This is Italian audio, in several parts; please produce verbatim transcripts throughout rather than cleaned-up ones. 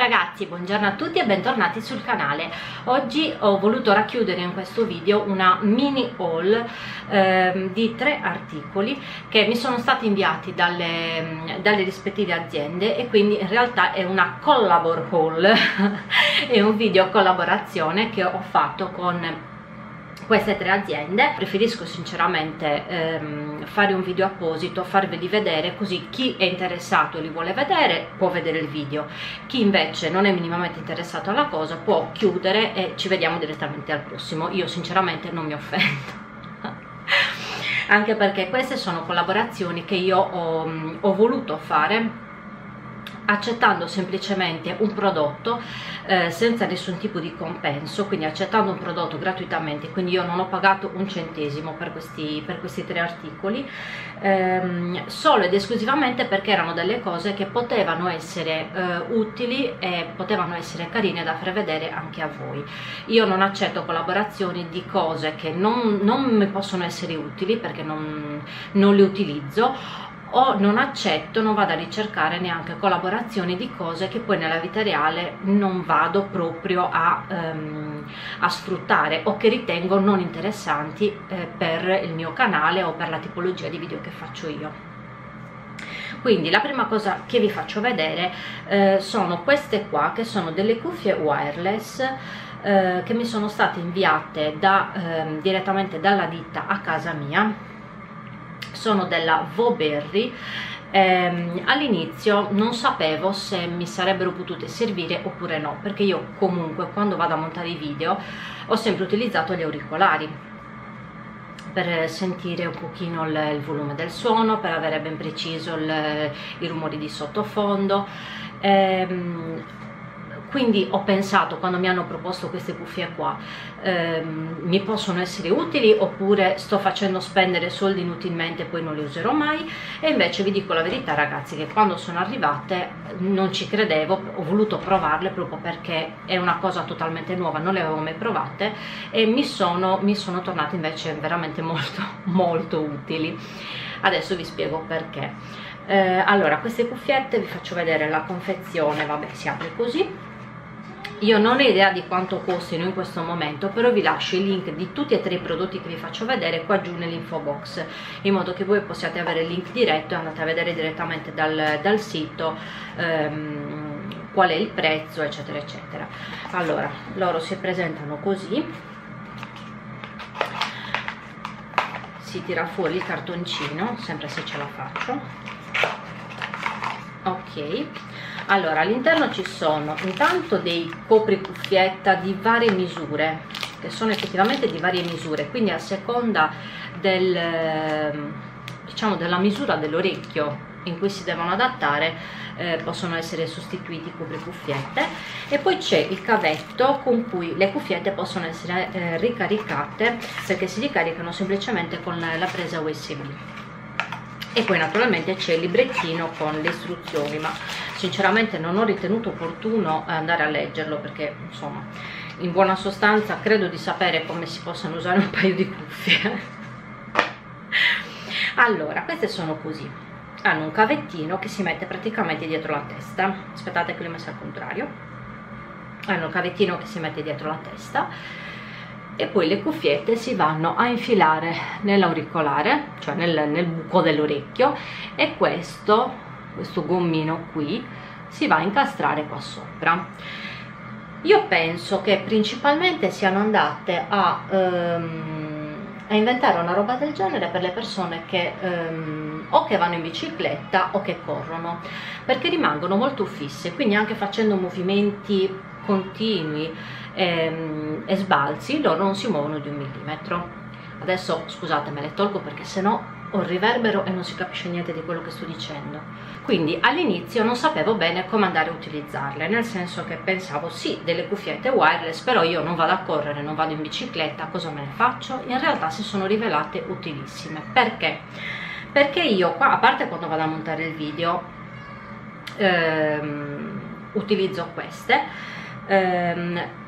ragazzi, buongiorno a tutti e bentornati sul canale. Oggi ho voluto racchiudere in questo video una mini haul eh, di tre articoli che mi sono stati inviati dalle, dalle rispettive aziende, e quindi in realtà è una collabor haul è un video collaborazione che ho fatto con queste tre aziende. Preferisco sinceramente ehm, fare un video apposito, farveli vedere, così chi è interessato e li vuole vedere può vedere il video, chi invece non è minimamente interessato alla cosa può chiudere e ci vediamo direttamente al prossimo. Io sinceramente non mi offendo anche perché queste sono collaborazioni che io ho, ho voluto fare accettando semplicemente un prodotto eh, senza nessun tipo di compenso, quindi accettando un prodotto gratuitamente. Quindi io non ho pagato un centesimo per questi, per questi tre articoli, ehm, solo ed esclusivamente perché erano delle cose che potevano essere eh, utili e potevano essere carine da far vedere anche a voi. Io non accetto collaborazioni di cose che non, non mi possono essere utili perché non, non le utilizzo, o non accetto, non vado a ricercare neanche collaborazioni di cose che poi nella vita reale non vado proprio a, um, a sfruttare o che ritengo non interessanti eh, per il mio canale o per la tipologia di video che faccio io. Quindi la prima cosa che vi faccio vedere eh, sono queste qua, che sono delle cuffie wireless eh, che mi sono state inviate da, eh, direttamente dalla ditta a casa mia. Sono della Voberry. ehm, all'inizio non sapevo se mi sarebbero potute servire oppure no, perché io comunque quando vado a montare i video ho sempre utilizzato gli auricolari per sentire un pochino il, il volume del suono, per avere ben preciso il, i rumori di sottofondo. ehm, Quindi ho pensato, quando mi hanno proposto queste cuffie qua, ehm, mi possono essere utili oppure sto facendo spendere soldi inutilmente e poi non le userò mai. E invece vi dico la verità ragazzi, che quando sono arrivate non ci credevo, ho voluto provarle proprio perché è una cosa totalmente nuova, non le avevo mai provate e mi sono, mi sono tornate invece veramente molto molto utili. Adesso vi spiego perché. Eh, allora, queste cuffiette, vi faccio vedere la confezione, vabbè, si apre così. Io non ho idea di quanto costino in questo momento, però vi lascio i link di tutti e tre i prodotti che vi faccio vedere qua giù nell'info box, in modo che voi possiate avere il link diretto e andate a vedere direttamente dal, dal sito ehm, qual è il prezzo, eccetera eccetera. Allora, loro si presentano così, si tira fuori il cartoncino, sempre se ce la faccio. Ok, allora all'interno ci sono intanto dei copricuffietta di varie misure, che sono effettivamente di varie misure, quindi a seconda del, diciamo, della misura dell'orecchio in cui si devono adattare eh, possono essere sostituiti i copricuffiette. E poi c'è il cavetto con cui le cuffiette possono essere eh, ricaricate, perché si ricaricano semplicemente con la presa U S B. E poi naturalmente c'è il librettino con le istruzioni, ma sinceramente non ho ritenuto opportuno andare a leggerlo perché insomma, in buona sostanza credo di sapere come si possano usare un paio di cuffie. Allora, queste sono così, hanno un cavettino che si mette praticamente dietro la testa. Aspettate che l'ho messo al contrario. Hanno un cavettino che si mette dietro la testa e poi le cuffiette si vanno a infilare nell'auricolare, cioè nel, nel buco dell'orecchio, e questo, questo gommino qui si va a incastrare qua sopra. Io penso che principalmente siano andate a, um, a inventare una roba del genere per le persone che um, o che vanno in bicicletta o che corrono, perché rimangono molto fisse, quindi anche facendo movimenti continui e, e sbalzi loro non si muovono di un millimetro. Adesso scusate, me le tolgo perché sennò ho il riverbero e non si capisce niente di quello che sto dicendo. Quindi all'inizio non sapevo bene come andare a utilizzarle, nel senso che pensavo sì, delle cuffiette wireless, però io non vado a correre, non vado in bicicletta, cosa me ne faccio? In realtà si sono rivelate utilissime. Perché? Perché io qua, a parte quando vado a montare il video, ehm, utilizzo queste. Um,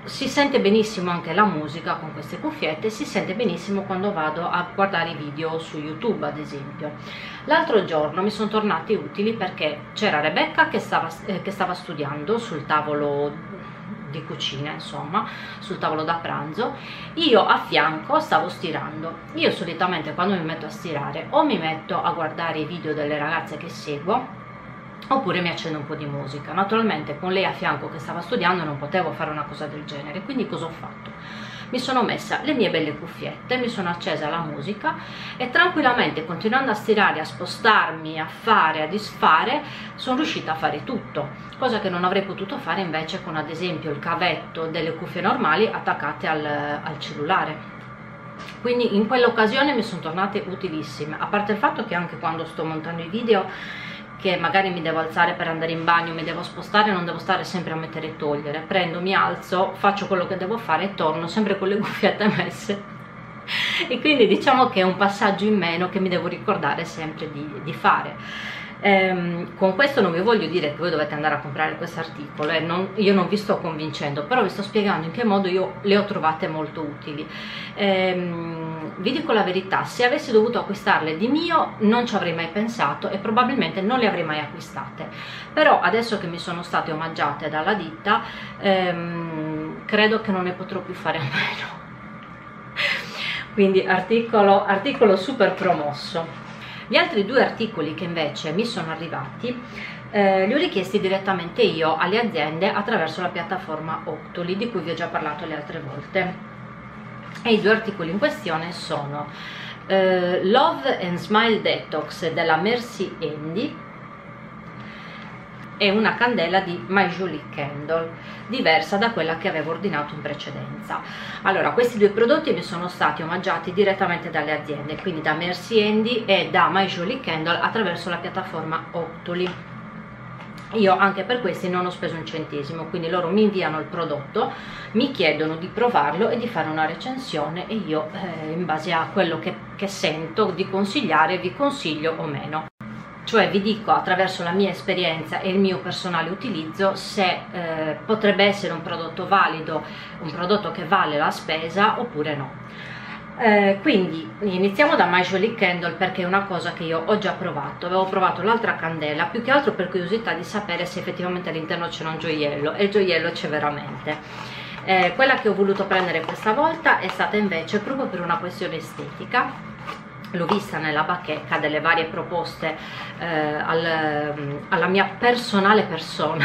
si sente benissimo anche la musica con queste cuffiette, si sente benissimo quando vado a guardare i video su YouTube ad esempio. L'altro giorno mi sono tornati utili perché c'era Rebecca che stava, eh, che stava studiando sul tavolo di cucina, insomma sul tavolo da pranzo, io a fianco stavo stirando. Io solitamente quando mi metto a stirare o mi metto a guardare i video delle ragazze che seguo oppure mi accendo un po' di musica. Naturalmente con lei a fianco che stava studiando non potevo fare una cosa del genere, quindi cosa ho fatto? Mi sono messa le mie belle cuffiette, mi sono accesa la musica e tranquillamente, continuando a stirare, a spostarmi, a fare, a disfare, sono riuscita a fare tutto, cosa che non avrei potuto fare invece con ad esempio il cavetto delle cuffie normali attaccate al, al cellulare. Quindi in quell'occasione mi sono tornate utilissime, a parte il fatto che anche quando sto montando i video, che magari mi devo alzare per andare in bagno, mi devo spostare, non devo stare sempre a mettere e togliere, prendo, mi alzo, faccio quello che devo fare e torno sempre con le cuffiette messe e quindi diciamo che è un passaggio in meno che mi devo ricordare sempre di, di fare. Ehm, con questo non vi voglio dire che voi dovete andare a comprare questo articolo, eh, non, io non vi sto convincendo, però vi sto spiegando in che modo io le ho trovate molto utili. Ehm, vi dico la verità, se avessi dovuto acquistarle di mio non ci avrei mai pensato e probabilmente non le avrei mai acquistate, però adesso che mi sono state omaggiate dalla ditta ehm, credo che non ne potrò più fare a meno. Quindi articolo, articolo super promosso. Gli altri due articoli che invece mi sono arrivati eh, li ho richiesti direttamente io alle aziende attraverso la piattaforma Octoly, di cui vi ho già parlato le altre volte, e i due articoli in questione sono eh, Love and Smile Detox della Mercy Handy e una candela di My Jolie Candle, diversa da quella che avevo ordinato in precedenza. Allora, questi due prodotti mi sono stati omaggiati direttamente dalle aziende, quindi da Mercy Handy e da My Jolie Candle attraverso la piattaforma Octoly. Io anche per questi non ho speso un centesimo, quindi loro mi inviano il prodotto, mi chiedono di provarlo e di fare una recensione e io eh, in base a quello che, che sento di consigliare vi consiglio o meno. Cioè vi dico attraverso la mia esperienza e il mio personale utilizzo se eh, potrebbe essere un prodotto valido, un prodotto che vale la spesa oppure no. Eh, quindi iniziamo da My Jolie Candle perché è una cosa che io ho già provato. Avevo provato l'altra candela più che altro per curiosità di sapere se effettivamente all'interno c'era un gioiello, e il gioiello c'è veramente. Eh, quella che ho voluto prendere questa volta è stata invece proprio per una questione estetica. L'ho vista nella bacheca delle varie proposte eh, al, alla mia personale persona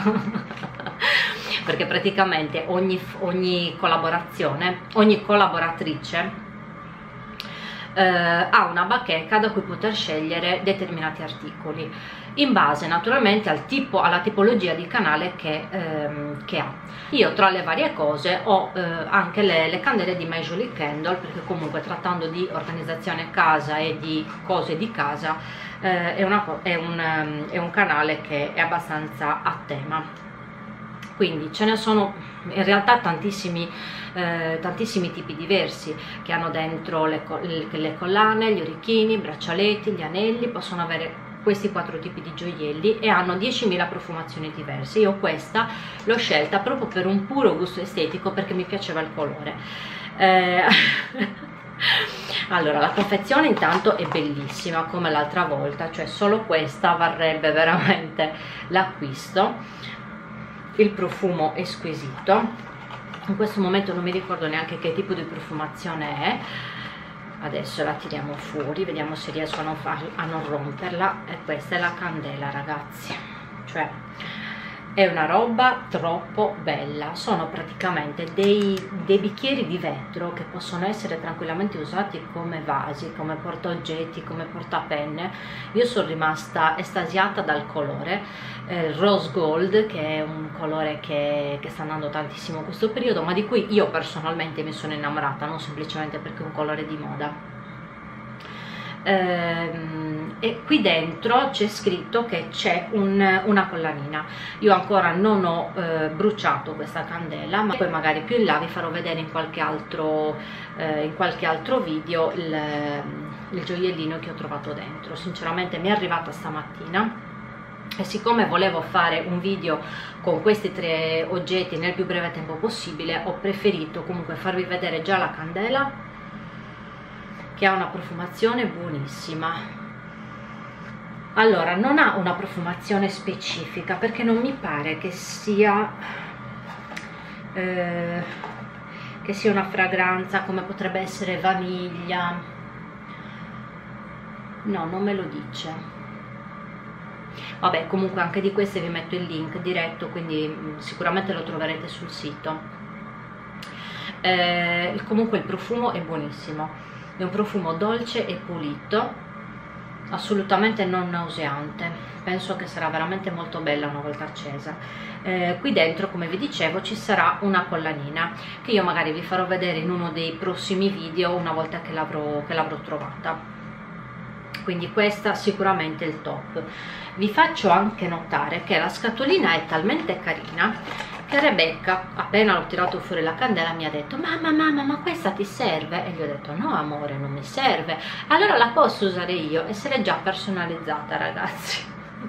perché praticamente ogni, ogni collaborazione, ogni collaboratrice eh, ha una bacheca da cui poter scegliere determinati articoli in base naturalmente al tipo, alla tipologia di canale che, ehm, che ha. Io tra le varie cose ho eh, anche le, le candele di My Jolie Candle, perché comunque trattando di organizzazione casa e di cose di casa eh, è, una, è, un, um, è un canale che è abbastanza a tema. Quindi ce ne sono in realtà tantissimi, eh, tantissimi tipi diversi che hanno dentro le, le, le collane, gli orecchini, i braccialetti, gli anelli, possono avere questi quattro tipi di gioielli e hanno diecimila profumazioni diverse. Io questa l'ho scelta proprio per un puro gusto estetico, perché mi piaceva il colore. Eh, allora, la confezione intanto è bellissima come l'altra volta, cioè solo questa varrebbe veramente l'acquisto. Il profumo è squisito, in questo momento non mi ricordo neanche che tipo di profumazione è. Adesso la tiriamo fuori, vediamo se riesco a non, far, a non romperla. E questa è la candela, ragazzi, cioè è una roba troppo bella. Sono praticamente dei, dei bicchieri di vetro che possono essere tranquillamente usati come vasi, come portaoggetti, come portapenne. Io sono rimasta estasiata dal colore eh, rose gold, che è un colore che, che sta andando tantissimo in questo periodo, ma di cui io personalmente mi sono innamorata, non semplicemente perché è un colore di moda. Ehm, e qui dentro c'è scritto che c'è un, una collanina. Io ancora non ho eh, bruciato questa candela, ma poi magari più in là vi farò vedere in qualche altro, eh, in qualche altro video il, il gioiellino che ho trovato dentro. Sinceramente mi è arrivata stamattina e siccome volevo fare un video con questi tre oggetti nel più breve tempo possibile, ho preferito comunque farvi vedere già la candela, che ha una profumazione buonissima. Allora, non ha una profumazione specifica perché non mi pare che sia eh, che sia una fragranza come potrebbe essere vaniglia, no, non me lo dice. Vabbè, comunque anche di queste vi metto il link diretto, quindi mh, sicuramente lo troverete sul sito. Eh, comunque il profumo è buonissimo, è un profumo dolce e pulito, assolutamente non nauseante, penso che sarà veramente molto bella una volta accesa. Eh, qui dentro, come vi dicevo, ci sarà una collanina che io magari vi farò vedere in uno dei prossimi video una volta che l'avrò che l'avrò trovata. Quindi questa sicuramente è il top. Vi faccio anche notare che la scatolina è talmente carina che Rebecca, appena l'ho tirato fuori la candela, mi ha detto: mamma mamma, ma questa ti serve? E gli ho detto: no amore, non mi serve. Allora la posso usare io, e se l'è già personalizzata, ragazzi.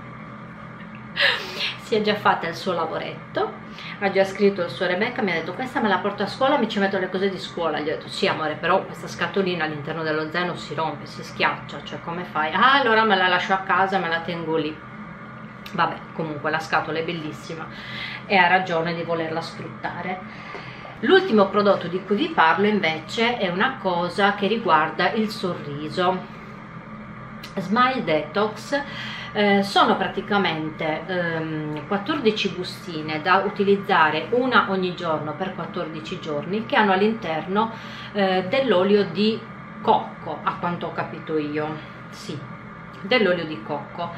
Si è già fatta il suo lavoretto, ha già scritto il suo. Rebecca mi ha detto: questa me la porto a scuola, mi ci metto le cose di scuola. Gli ho detto: sì amore, però questa scatolina all'interno dello zaino si rompe, si schiaccia, cioè come fai? Ah, allora me la lascio a casa, me la tengo lì. Vabbè, comunque la scatola è bellissima e ha ragione di volerla sfruttare. L'ultimo prodotto di cui vi parlo invece è una cosa che riguarda il sorriso. Smile Detox. Eh, sono praticamente ehm, quattordici bustine da utilizzare una ogni giorno per quattordici giorni, che hanno all'interno eh, dell'olio di cocco, a quanto ho capito io, sì, dell'olio di cocco.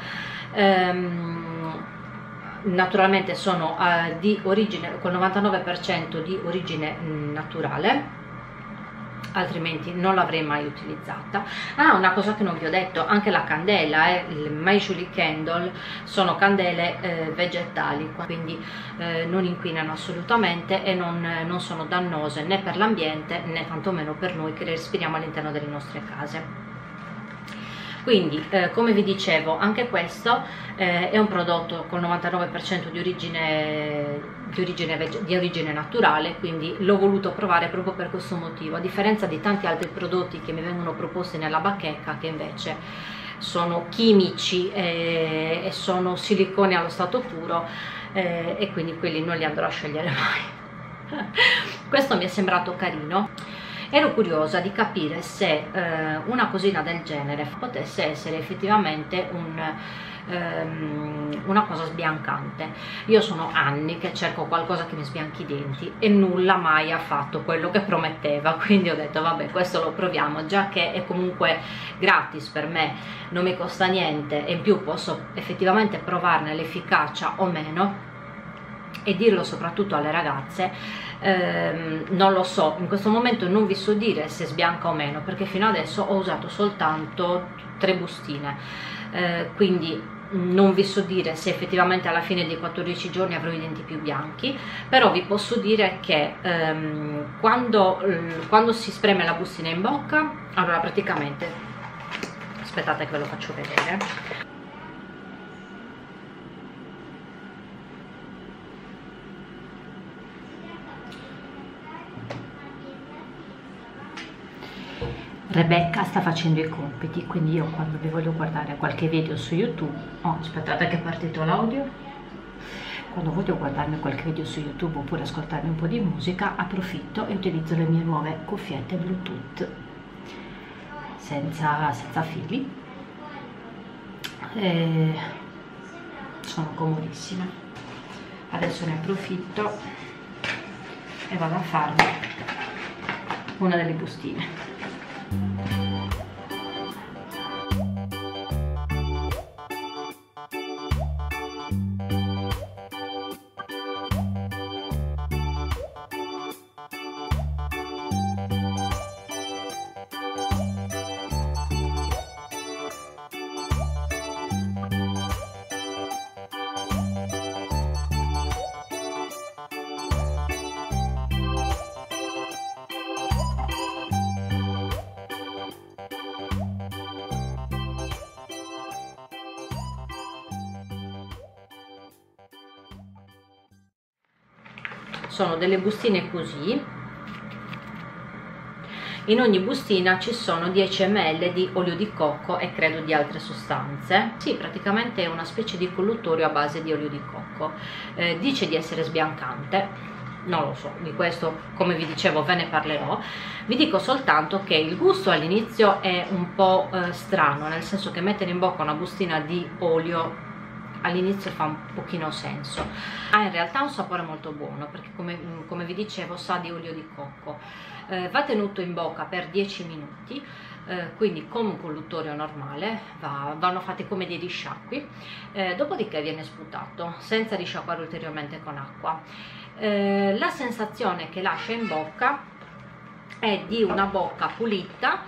Ehm, naturalmente sono eh, di origine, col novantanove per cento di origine mh, naturale, altrimenti non l'avrei mai utilizzata. Ah, una cosa che non vi ho detto, anche la candela, eh, il My Julie Candle, sono candele eh, vegetali, quindi eh, non inquinano assolutamente e non, eh, non sono dannose né per l'ambiente né tantomeno per noi che le respiriamo all'interno delle nostre case. Quindi eh, come vi dicevo, anche questo eh, è un prodotto col novantanove per cento di origine, di, origine, di origine naturale, quindi l'ho voluto provare proprio per questo motivo, a differenza di tanti altri prodotti che mi vengono proposti nella bacheca, che invece sono chimici e, e sono silicone allo stato puro, eh, e quindi quelli non li andrò a scegliere mai. Questo mi è sembrato carino. Ero curiosa di capire se eh, una cosina del genere potesse essere effettivamente un, ehm, una cosa sbiancante. Io sono anni che cerco qualcosa che mi sbianchi i denti e nulla mai ha fatto quello che prometteva, quindi ho detto vabbè, questo lo proviamo, già che è comunque gratis per me, non mi costa niente e in più posso effettivamente provarne l'efficacia o meno e dirlo soprattutto alle ragazze. Ehm, non lo so, in questo momento non vi so dire se sbianca o meno, perché fino adesso ho usato soltanto tre bustine, eh, quindi non vi so dire se effettivamente alla fine dei quattordici giorni avrò i denti più bianchi, però vi posso dire che ehm, quando, eh, quando si spreme la bustina in bocca, allora praticamente, aspettate che ve lo faccio vedere. Rebecca sta facendo i compiti, quindi io quando vi voglio guardare qualche video su YouTube, oh, aspettate che è partito l'audio, quando voglio guardarmi qualche video su YouTube oppure ascoltarmi un po' di musica, approfitto e utilizzo le mie nuove cuffiette Bluetooth senza, senza fili, e sono comodissime. Adesso ne approfitto e vado a farmi una delle bustine. sono delle bustine così. In ogni bustina ci sono dieci millilitri di olio di cocco e credo di altre sostanze. Sì, praticamente è una specie di colluttorio a base di olio di cocco. Eh, dice di essere sbiancante, non lo so, di questo, come vi dicevo, ve ne parlerò. Vi dico soltanto che il gusto all'inizio è un po' eh, strano, nel senso che mettere in bocca una bustina di olio all'inizio fa un pochino senso. Ha in realtà un sapore molto buono, perché come, come vi dicevo sa di olio di cocco. Eh, va tenuto in bocca per dieci minuti, eh, quindi come un colluttorio normale, va, vanno fatti come dei risciacqui, eh, dopodiché viene sputato senza risciacquare ulteriormente con acqua. Eh, la sensazione che lascia in bocca è di una bocca pulita,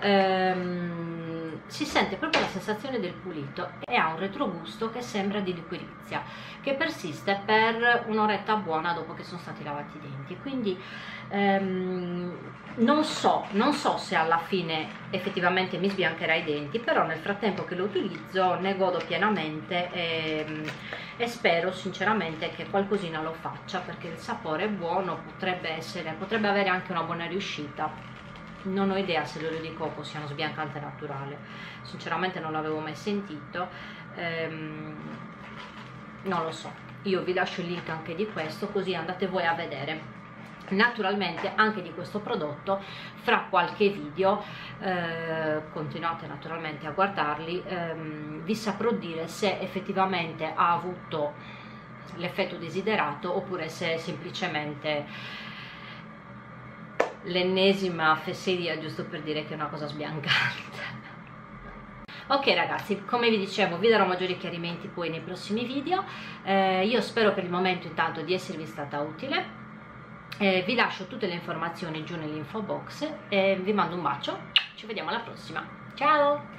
ehm, si sente proprio la sensazione del pulito e ha un retrogusto che sembra di liquirizia, che persiste per un'oretta buona dopo che sono stati lavati i denti. Quindi ehm, non so, non so se alla fine effettivamente mi sbiancherà i denti, però nel frattempo che lo utilizzo ne godo pienamente e, e spero sinceramente che qualcosina lo faccia, perché il sapore è buono, potrebbe essere, potrebbe avere anche una buona riuscita. Non ho idea se l'olio di cocco sia uno sbiancante naturale, sinceramente non l'avevo mai sentito, ehm, non lo so. Io vi lascio il link anche di questo, così andate voi a vedere. Naturalmente anche di questo prodotto fra qualche video, eh, continuate naturalmente a guardarli, ehm, vi saprò dire se effettivamente ha avuto l'effetto desiderato oppure se è semplicemente l'ennesima fesseria giusto per dire che è una cosa sbiancante. Ok ragazzi, come vi dicevo vi darò maggiori chiarimenti poi nei prossimi video. Eh, io spero per il momento intanto di esservi stata utile. Eh, vi lascio tutte le informazioni giù nell'info box e vi mando un bacio. Ci vediamo alla prossima. Ciao!